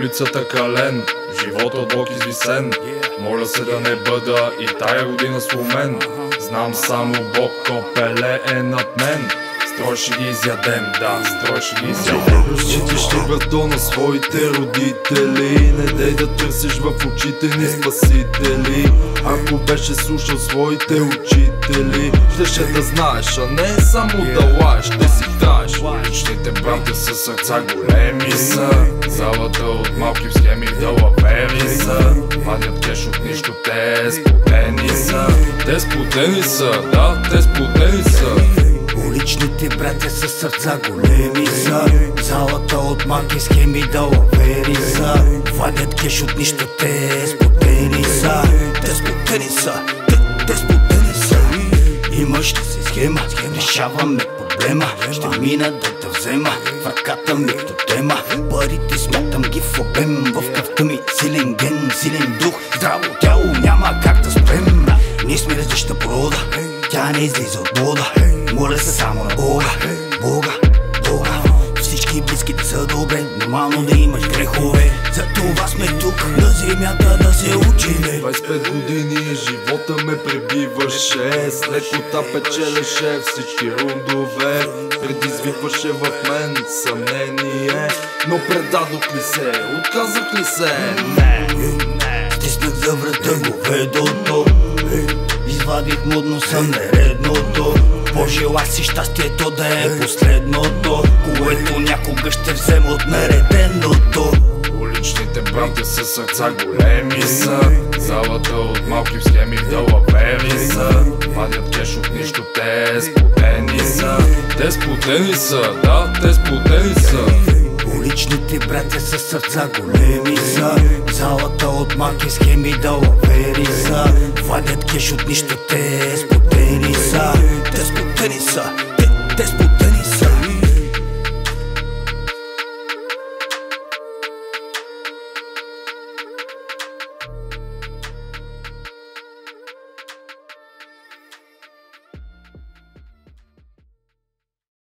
улицата кален, живота от Бог извисен. Моля се да не бъда и тая година сломен. Знам само Бог, копеле е над мен. Строй ще ги изядем, да, строй ще ги изядем. Разчиташ ли брато на своите родители? Не дей да търсиш в очите ни спасители. Ако беше слушал своите учители, щеше да знаеш, а не само да лаеш, да си траеш. Личните братя със сърца големи са, залата от малки в схеми далавери са. Вадят кеш от нищо, те сплотени са. Те сплотени са, да, те сплотени са. Уличните братя със сърца големи са, залата от малки схеми далавери са. Вадят кеш от нищо, те сплотени са. Те сплотени са, те сплотени са. Имаш ли си схема, решаваме проблема. Ще мина да те взема, в ръката ми тотема. Парите смятам ги в обем, в кръвта ми силен ген, силен дух, здраво тяло, няма как да спрем. Ние сме различна порода, тя не излиза от вода. Моля се само на Бога, Бога, Бога. Всички близките са добре, нормално да имаш грехове. За това сме тук на земята да се учиме. 25 години живота ме пребиваше, с лекота печелеше всички рундове. Предизвикваше в мен съмнение, но предадох ли се, отказах ли се? Не, стиснах за врата говедото, извадих мудно съм нередното. Пожелах си щастието да е последното, което някога ще взема от нареденото. Уличните братя със сърца големи са, залата от малки в схеми далавери са. Вадят кеш от нищо, те сплотени са. Те сплотени са, да, те сплотени са. Уличните братя със сърца големи са, залата от малки схеми далавери са. Вадят кеш от нищо, те сплотени са. Те сплотени са.